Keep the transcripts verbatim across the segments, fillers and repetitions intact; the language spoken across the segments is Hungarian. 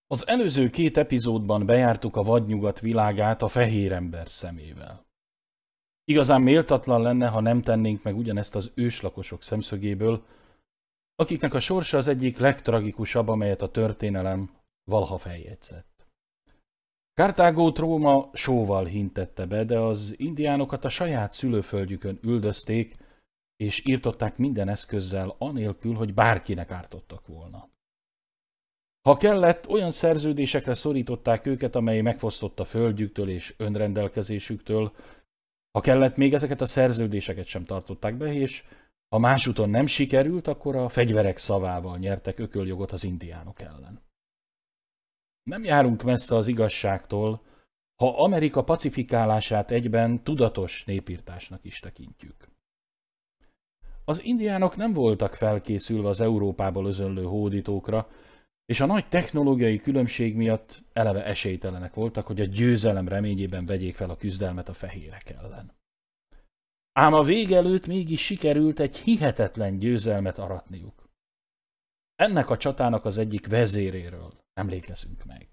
Az előző két epizódban bejártuk a vadnyugat világát a fehér ember szemével. Igazán méltatlan lenne, ha nem tennénk meg ugyanezt az őslakosok szemszögéből, akiknek a sorsa az egyik legtragikusabb, amelyet a történelem valaha feljegyzett. Kartágót Róma sóval hintette be, de az indiánokat a saját szülőföldjükön üldözték, és írtották minden eszközzel, anélkül, hogy bárkinek ártottak volna. Ha kellett, olyan szerződésekre szorították őket, amely megfosztotta földjüktől és önrendelkezésüktől. Ha kellett, még ezeket a szerződéseket sem tartották be, és ha másúton nem sikerült, akkor a fegyverek szavával nyertek ököljogot az indiánok ellen. Nem járunk messze az igazságtól, ha Amerika pacifikálását egyben tudatos népirtásnak is tekintjük. Az indiánok nem voltak felkészülve az Európából özönlő hódítókra, és a nagy technológiai különbség miatt eleve esélytelenek voltak, hogy a győzelem reményében vegyék fel a küzdelmet a fehérek ellen. Ám a vég előtt mégis sikerült egy hihetetlen győzelmet aratniuk. Ennek a csatának az egyik vezéréről emlékezünk meg.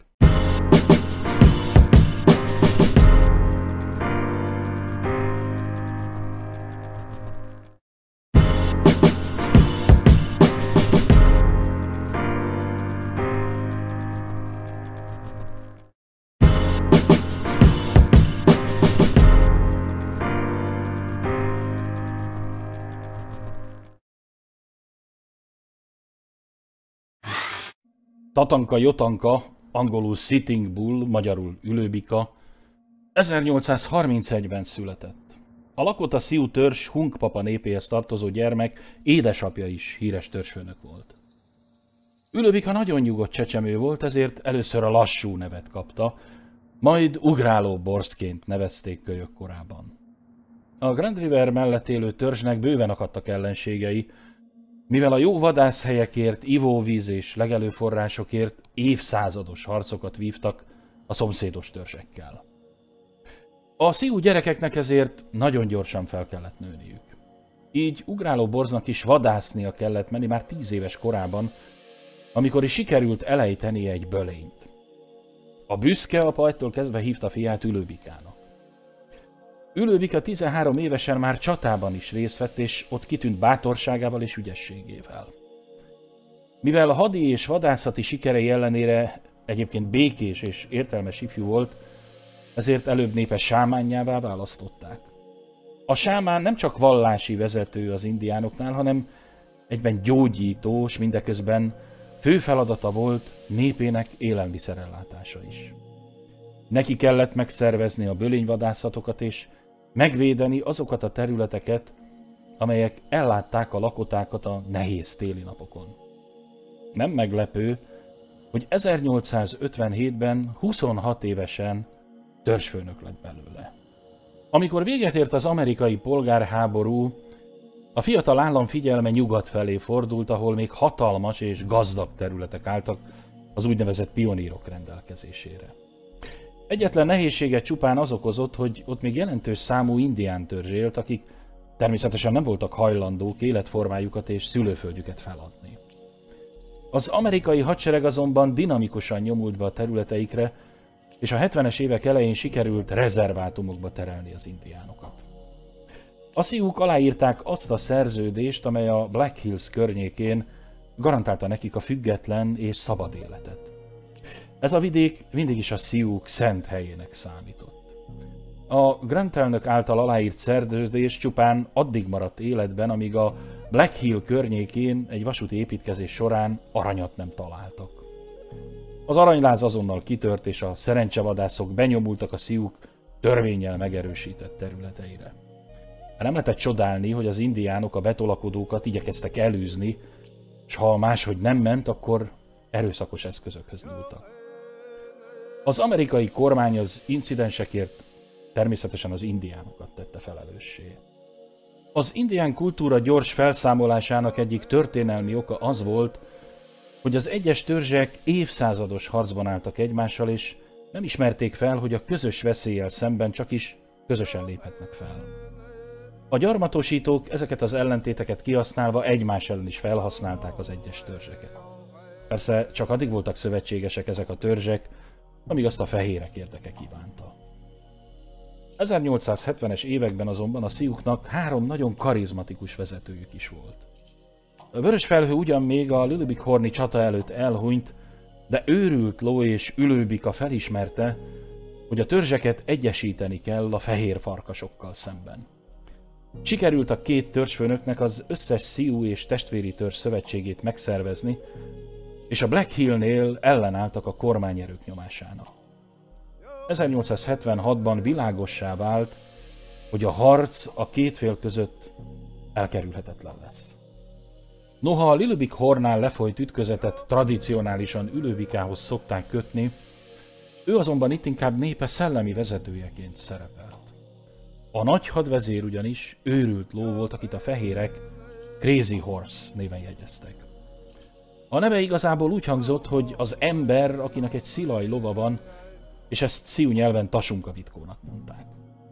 Tatanka Jotanka, angolul Sitting Bull, magyarul Ülőbika, ezernyolcszázharmincegyben született. A Lakota Sioux törzs Hunkpapa népéhez tartozó gyermek, édesapja is híres törzsfőnök volt. Ülőbika nagyon nyugodt csecsemő volt, ezért először a lassú nevet kapta, majd ugráló borszként nevezték kölyök korában. A Grand River mellett élő törzsnek bőven akadtak ellenségei, mivel a jó vadászhelyekért, ivóvíz és legelőforrásokért évszázados harcokat vívtak a szomszédos törzsekkel. A Sioux gyerekeknek ezért nagyon gyorsan fel kellett nőniük. Így ugráló borznak is vadásznia kellett menni már tíz éves korában, amikor is sikerült elejtenie egy bölényt. A büszke apa ettől kezdve hívta fiát Ülőbikának. Ülőbika tizenhárom évesen már csatában is részt vett, és ott kitűnt bátorságával és ügyességével. Mivel a hadi és vadászati sikerei ellenére egyébként békés és értelmes ifjú volt, ezért előbb népe sámánjává választották. A sámán nem csak vallási vezető az indiánoknál, hanem egyben gyógyító, s mindeközben fő feladata volt népének élelmiszerellátása is. Neki kellett megszervezni a bölényvadászatokat és megvédeni azokat a területeket, amelyek ellátták a lakotákat a nehéz téli napokon. Nem meglepő, hogy ezernyolcszázötvenhétben huszonhat évesen törzsfőnök lett belőle. Amikor véget ért az amerikai polgárháború, a fiatal állam figyelme nyugat felé fordult, ahol még hatalmas és gazdag területek álltak az úgynevezett pionírok rendelkezésére. Egyetlen nehézsége csupán az okozott, hogy ott még jelentős számú indián törzs élt, akik természetesen nem voltak hajlandók életformájukat és szülőföldjüket feladni. Az amerikai hadsereg azonban dinamikusan nyomult be a területeikre, és a hetvenes évek elején sikerült rezervátumokba terelni az indiánokat. A Sioux aláírták azt a szerződést, amely a Black Hills környékén garantálta nekik a független és szabad életet. Ez a vidék mindig is a Sioux szent helyének számított. A Grant elnök által aláírt szerződés csupán addig maradt életben, amíg a Black Hill környékén egy vasúti építkezés során aranyat nem találtak. Az aranyláz azonnal kitört, és a szerencsevadászok benyomultak a Sioux törvénnyel megerősített területeire. Nem lehetett csodálni, hogy az indiánok a betolakodókat igyekeztek elűzni, és ha máshogy nem ment, akkor erőszakos eszközökhöz nyúltak. Az amerikai kormány az incidensekért természetesen az indiánokat tette felelőssé. Az indián kultúra gyors felszámolásának egyik történelmi oka az volt, hogy az egyes törzsek évszázados harcban álltak egymással, és nem ismerték fel, hogy a közös veszéllyel szemben csak is közösen léphetnek fel. A gyarmatosítók ezeket az ellentéteket kihasználva egymás ellen is felhasználták az egyes törzseket. Persze csak addig voltak szövetségesek ezek a törzsek, amíg azt a fehérek érdeke kívánta. ezernyolcszázhetvenes években azonban a Siouxnak három nagyon karizmatikus vezetőjük is volt. A Vörös Felhő ugyan még a Lillibig-horni csata előtt elhunyt, de Őrült Ló és Ülőbika felismerte, hogy a törzseket egyesíteni kell a fehér farkasokkal szemben. Sikerült a két törzsfőnöknek az összes Sioux és testvéri törzs szövetségét megszervezni, és a Black Hill-nél ellenálltak a kormányerők nyomásának. ezernyolcszázhetvenhatban világossá vált, hogy a harc a két fél között elkerülhetetlen lesz. Noha a Lillibig-hornnál lefolyt ütközetet tradicionálisan Ülőbikához szokták kötni, ő azonban itt inkább népe szellemi vezetőjeként szerepelt. A nagy hadvezér ugyanis Őrült Ló volt, akit a fehérek Crazy Horse néven jegyeztek. A neve igazából úgy hangzott, hogy az ember, akinek egy szilaj lova van, és ezt Sioux nyelven Tasunkavitkónak mondták.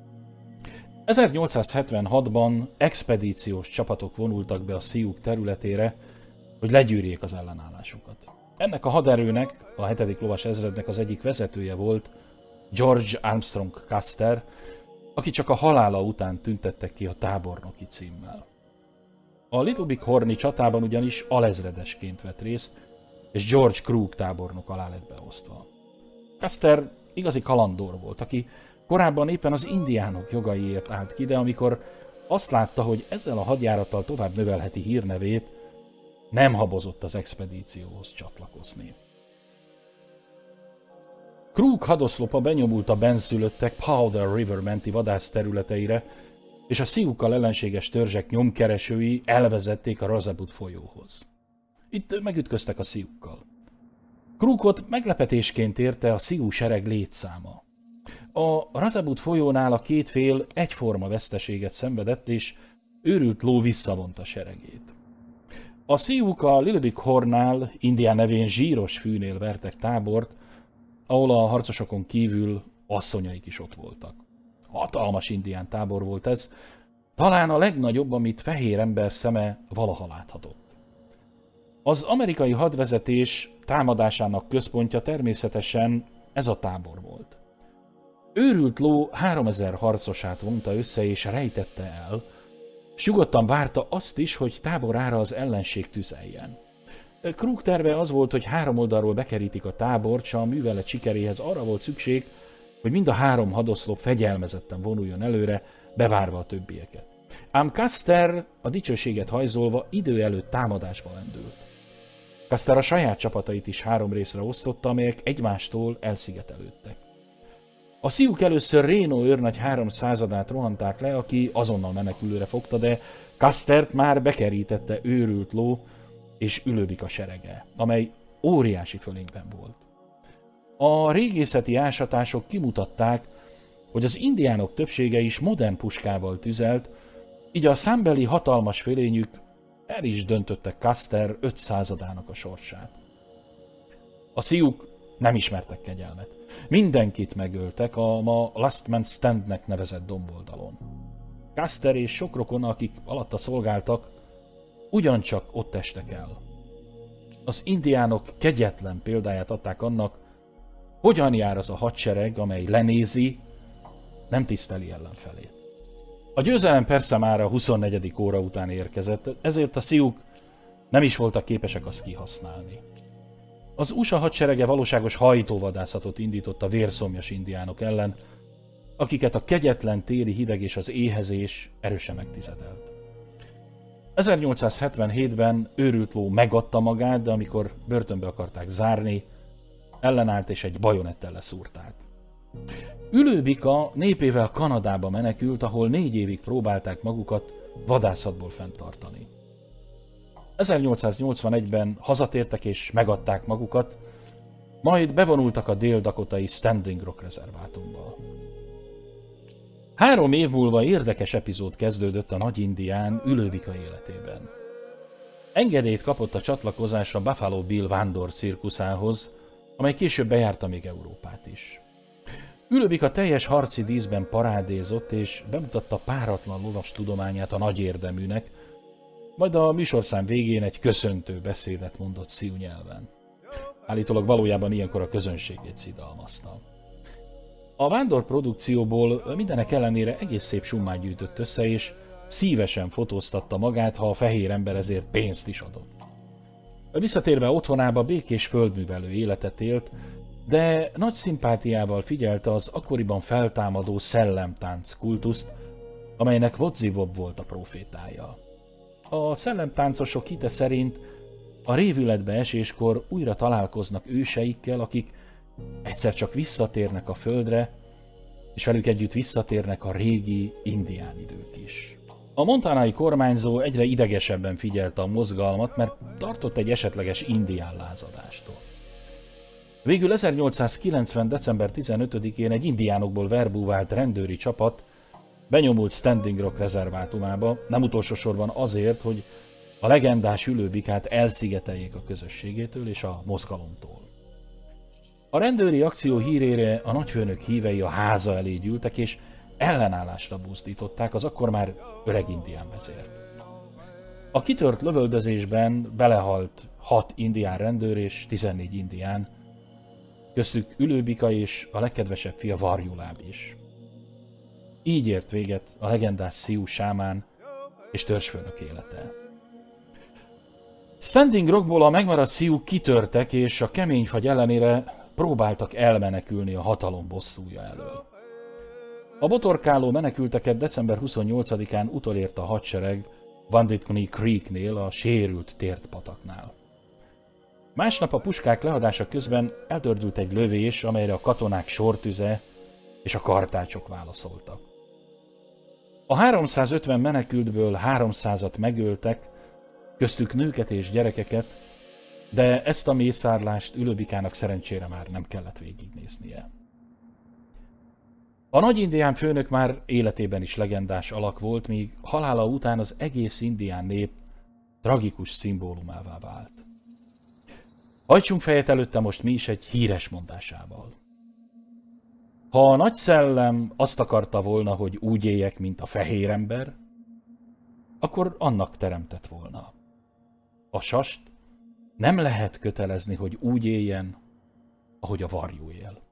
ezernyolcszázhetvenhatban expedíciós csapatok vonultak be a Sioux területére, hogy legyűrjék az ellenállásukat. Ennek a haderőnek, a hetedik lovas ezrednek az egyik vezetője volt George Armstrong Custer, aki csak a halála után tüntettek ki a tábornoki címmel. A Lillibig-horni csatában ugyanis alezredesként vett részt, és George Crook tábornok alá lett beosztva. Custer igazi kalandor volt, aki korábban éppen az indiánok jogaiért állt ki, de amikor azt látta, hogy ezzel a hadjárattal tovább növelheti hírnevét, nem habozott az expedícióhoz csatlakozni. Crook hadoszlopa benyomult a bennszülöttek Powder River menti vadászterületeire, és a Sioux-kal ellenséges törzsek nyomkeresői elvezették a Razabut folyóhoz. Itt megütköztek a Sioux-kal. Crookot meglepetésként érte a Sioux sereg létszáma. A Razabut folyónál a két fél egyforma veszteséget szenvedett, és Őrült Ló visszavonta seregét. A Sioux a Lillibig-hornnál, Indián nevén Zsíros fűnél vertek tábort, ahol a harcosokon kívül asszonyaik is ott voltak. Hatalmas indián tábor volt ez, talán a legnagyobb, amit fehér ember szeme valaha láthatott. Az amerikai hadvezetés támadásának központja természetesen ez a tábor volt. Őrült Ló háromezer harcosát vonta össze és rejtette el, s nyugodtan várta azt is, hogy táborára az ellenség tüzeljen. Crook terve az volt, hogy három oldalról bekerítik a tábort, s a művelet sikeréhez arra volt szükség, hogy mind a három hadoszlop fegyelmezetten vonuljon előre, bevárva a többieket. Ám Custer a dicsőséget hajzolva idő előtt támadásba lendült. Custer a saját csapatait is három részre osztotta, amelyek egymástól elszigetelődtek. A Sioux először Reno őrnagy háromszázadát rohanták le, aki azonnal menekülőre fogta, de Custert már bekerítette Őrült Ló és Ülőbika serege, amely óriási fölénkben volt. A régészeti ásatások kimutatták, hogy az indiánok többsége is modern puskával tüzelt, így a számbeli hatalmas fölényük el is döntötte Custer ötszázadának a sorsát. A Sioux nem ismertek kegyelmet. Mindenkit megöltek a ma Last Man Standnek nevezett domboldalon. Custer és sok rokona, akik alatta szolgáltak, ugyancsak ott estek el. Az indiánok kegyetlen példáját adták annak, hogyan jár az a hadsereg, amely lenézi, nem tiszteli ellenfelét. A győzelem persze már a huszonnegyedik óra után érkezett, ezért a Sioux nem is voltak képesek azt kihasználni. Az u es á hadserege valóságos hajtóvadászatot indított a vérszomjas indiánok ellen, akiket a kegyetlen téli hideg és az éhezés erősen megtizedelt. ezernyolcszázhetvenhétben Őrült Ló megadta magát, de amikor börtönbe akarták zárni, ellenállt és egy bajonettel leszúrták. Ülőbika népével Kanadába menekült, ahol négy évig próbálták magukat vadászatból fenntartani. ezernyolcszáznyolcvanegyben hazatértek és megadták magukat, majd bevonultak a dél-dakotai Standing Rock rezervátumba. Három év múlva érdekes epizód kezdődött a nagy indián Ülőbika életében. Engedélyt kapott a csatlakozásra Buffalo Bill vándor cirkuszához, amely később bejárta még Európát is. Ülőbika teljes harci díszben parádézott és bemutatta páratlan lovas tudományát a nagy érdeműnek, majd a műsorszám végén egy köszöntő beszédet mondott Sioux nyelven. Állítólag valójában ilyenkor a közönségét szidalmazta. A vándor produkcióból mindenek ellenére egész szép summát gyűjtött össze, és szívesen fotóztatta magát, ha a fehér ember ezért pénzt is adott. Visszatérve otthonába békés földművelő életet élt, de nagy szimpátiával figyelte az akkoriban feltámadó szellemtánc kultuszt, amelynek Wodziwob volt a profétája. A szellemtáncosok hite szerint a révületbe eséskor újra találkoznak őseikkel, akik egyszer csak visszatérnek a földre, és velük együtt visszatérnek a régi indián idők is. A montanai kormányzó egyre idegesebben figyelte a mozgalmat, mert tartott egy esetleges indián lázadástól. Végül ezernyolcszázkilencven. december tizenötödikén egy indiánokból verbúvált rendőri csapat benyomult Standing Rock rezervátumába, nem utolsó sorban azért, hogy a legendás ülőbikát elszigeteljék a közösségétől és a mozgalomtól. A rendőri akció hírére a nagyfőnök hívei a háza elé gyűltek, és ellenállásra buzdították az akkor már öreg indián vezért. A kitört lövöldözésben belehalt hat indián rendőr és tizennégy indián, köztük Ülőbika és a legkedvesebb fia Varjuláb is. Így ért véget a legendás Sioux sámán és törzsfőnök élete. Standing Rockból a megmaradt Sioux kitörtek, és a kemény fagy ellenére próbáltak elmenekülni a hatalom bosszúja elől. A botorkáló menekülteket december huszonnyolcadikán utolért a hadsereg Wanditney Creeknél, a sérült tért pataknál. Másnap a puskák leadása közben eltördült egy lövés, amelyre a katonák sortüze és a kartácsok válaszoltak. A háromszázötven menekültből háromszázat megöltek, köztük nőket és gyerekeket, de ezt a mészárlást Ülőbikának szerencsére már nem kellett végignéznie. A nagy indián főnök már életében is legendás alak volt, míg halála után az egész indián nép tragikus szimbólumává vált. Hajtsunk fejet előtte most mi is egy híres mondásával. Ha a nagy szellem azt akarta volna, hogy úgy éljek, mint a fehér ember, akkor annak teremtett volna. A sast nem lehet kötelezni, hogy úgy éljen, ahogy a varjú él.